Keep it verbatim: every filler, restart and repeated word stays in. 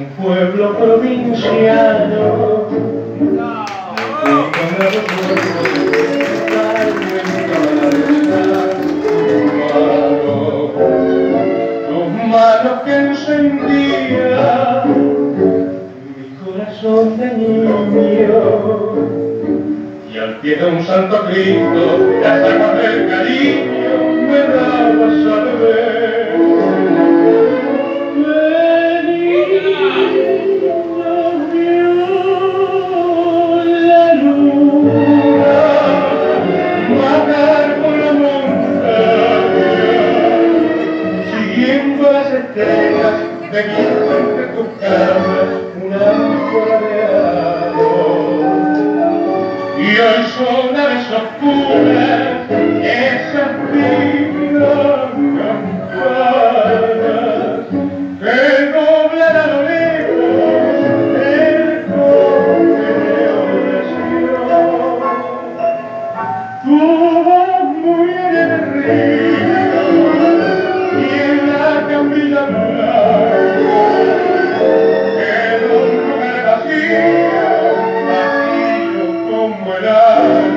pueblo provinciano tus manos que encendían mi corazón de niño, y al pie de un santo Cristo las aguas del cariño me dabas a beber. Bebiendo entre tus camas una ánfora de agua, y hoy son aves oscuras esas vidas campanas que doblan a lo lejos el coche de oración. Tu voz muy en el río y en la camilla blanca como el agua.